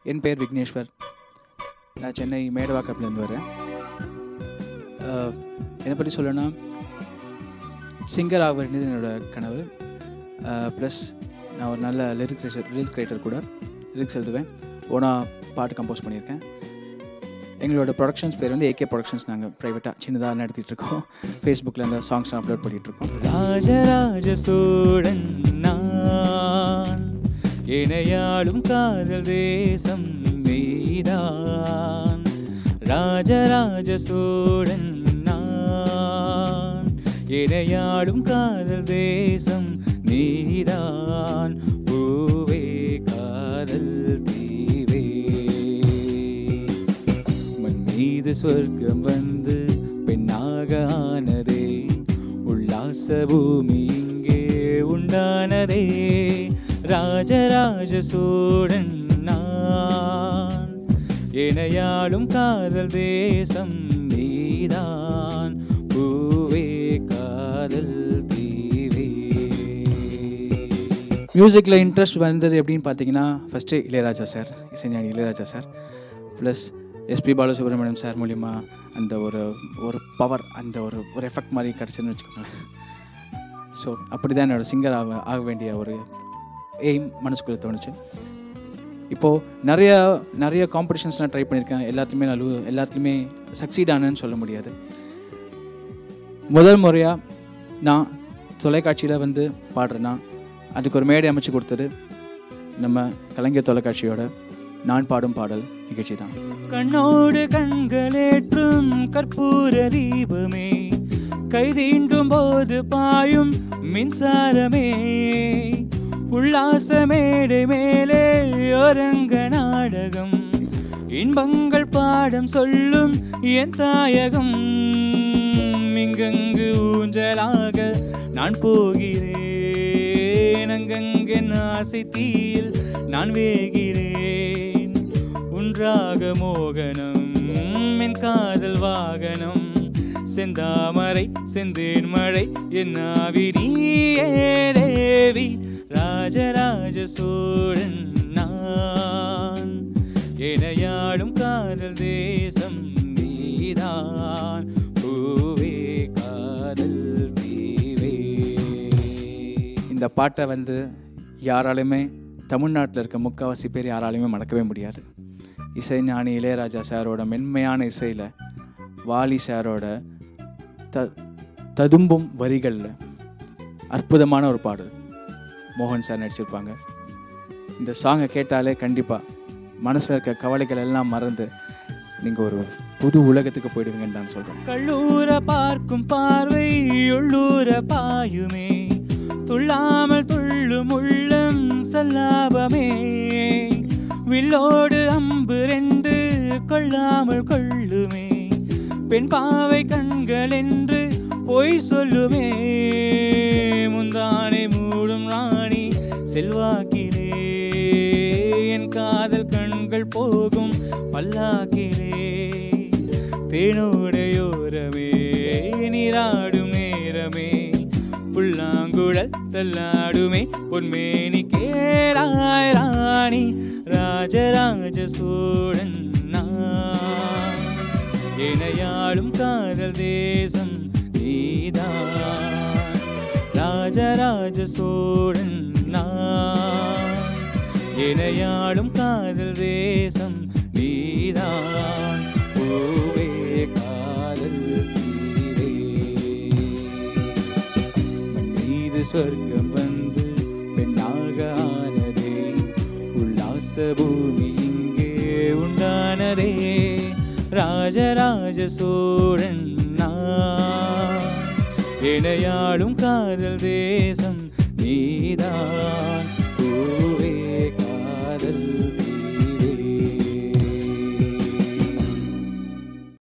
என் பெயர் விக்னேஸ்வர். நான் சென்னை மேடவாக்கத்துலேருந்து வரேன். என்னை பற்றி சொல்லணும்னா சிங்கர் ஆக வேண்டியது என்னோடய கனவு. ப்ளஸ் நான் ஒரு நல்ல லிரிக் ரைட்டர் கூட. லிரிக்ஸ் எழுதுவேன், ஓனாக பாட்டு கம்போஸ் பண்ணியிருக்கேன். எங்களோட ப்ரொடக்ஷன்ஸ் பேர் வந்து ஏகே ப்ரொடக்ஷன்ஸ். நாங்கள் ப்ரைவேட்டாக சின்னதாக நடத்திட்டுருக்கோம். ஃபேஸ்புக்கில் இந்த சாங்ஸ்லாம் அப்லோட் பண்ணிகிட்ருக்கோம். ராஜராஜ சோழன் நான், இணையாடும் காதல் தேசம் நீதான். ராஜராஜ சோழன் நான், இணையாடும் காதல் தேசம் நீதான். பூவே காதல் தீவே, மண் மீது சொர்க்கம் வந்து பெண்ணாக ஆனதே, உல்லாச பூமி இங்கே உண்டானதே. ராஜராஜ சோழன் நான், இணையாடும் காதல் தேசம் நீதான். பூவே காதல் தீவே. மியூசிக்கில் இன்ட்ரெஸ்ட் வந்தது எப்படின்னு பார்த்தீங்கன்னா, ஃபஸ்ட்டு இளையராஜா சார், இசைஞானி Ilaiyaraaja sir, plus S P Balasubrahmanyam sir மூலிமா அந்த ஒரு பவர், அந்த ஒரு எஃபெக்ட் மாதிரி கிடச்சுன்னு வச்சுக்கோங்களேன். ஸோ அப்படி தான் என்னோடய சிங்கர் ஆக வேண்டிய ஒரு எய்ம் மனசுக்குள்ளே தோணுச்சு. இப்போது நிறைய காம்படிஷன்ஸ்லாம் ட்ரை பண்ணியிருக்கேன். எல்லாத்துலேயுமே சக்சீட் ஆனேன்னு சொல்ல முடியாது. முதல் முறையாக நான் தொலைக்காட்சியில் வந்து பாடுறேன்னா அதுக்கு ஒரு மேடை அமைச்சு கொடுத்தது நம்ம கலைஞர் தொலைக்காட்சியோட நான் பாடும் பாடல் நிகழ்ச்சி தான். கண்ணோடு கண்களேற்றும் கற்பூர தீபமே, கைதீண்டும் போது பாயும் மின்சாரமே, உல்லாச மேடை மேலே ஒரங்க நாடகம், இன்பங்கள் பாடம் சொல்லும் என் தாயகம். இங்கங்கு ஊஞ்சலாக நான் போகிறேன், அங்கங்கே ஆசை தீயில் நான் வேகிறேன். உன்றாக மோகனம் என் காதல் வாகனம், செந்தாமரை செந்தேன் மழை என் ஆவி நீயே தேவி. ராஜராஜ சோழன் நான், இணையாடும் காதல் தேசம் நீதான். பூவே காதல் தீவே. இந்த பாட்டை வந்து யாராலுமே, தமிழ்நாட்டில் இருக்க முக்கால்வாசி பேர் யாராலையுமே மறக்கவே முடியாது. இசைஞானி இளையராஜா சாரோட மென்மையான இசையில், வாலி சாரோட ததும்பும் வரிகளில் அற்புதமான ஒரு பாடல் மோகன் சார் நடிச்சிருப்பாங்க. இந்த சாங்கை கேட்டாலே கண்டிப்பாக மனசில் இருக்க கவலைகள் எல்லாம் மறந்து நீங்கள் ஒரு புது உலகத்துக்கு போயிடுவீங்கன்னு நான் சொல்கிறேன். கள்ளூர பார்க்கும் பார்வை உள்ளூர பாயுமே, துள்ளாமல் துள்ளும் உள்ளம் சல்லாபமே, வில்லோடு அம்பு ரெண்டு கொள்ளாமல் கொள்ளுமே, பெண் பாவை கண்கள் என்று பொய் சொல்லுமே, முந்தானை மூடும் ராணி செல்வாக்கிலே, என் காதல் கண்கள் போகும் பல்லாக்கிலே, தேனோடையோரமே நீராடும் நேரமே, புல்லாங்குழல் தள்ளாடுமே பொன்மேனி கேளாய் ராணி. ராஜராஜ சோழன் நான், இணையாடும் காதல் தேசம் நீதான். ராஜராஜ சோழன் நான், இணையாடும் காதல் தேசம் நீதான். பூவே காதல் தீவே, மண் மீது சொர்க்கம் வந்து பெண்ணாக ஆனதே, உல்லாச பூமி இங்கே உண்டானதே. ராஜராஜ சோழன் நான், இணையாடும் காதல் தேசம் நீதான். பூவே காதல்